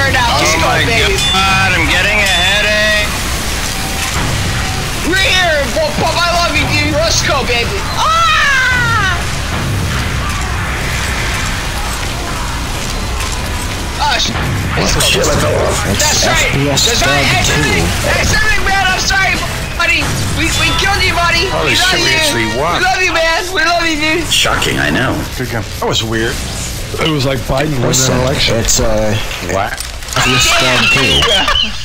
turned out. Let's go, baby. God, I'm getting a headache. We're here. Pop, I love you, dude. Let's go, baby. Ah! Oh, shit. That's right. That's right. Hey, something, man. I'm sorry, buddy. We killed you, buddy. Holy shit, we actually won. We love you, man. We love you, dude. Shocking, I know. Good game. That was weird. It was like Biden winning an election. It's What? PS2.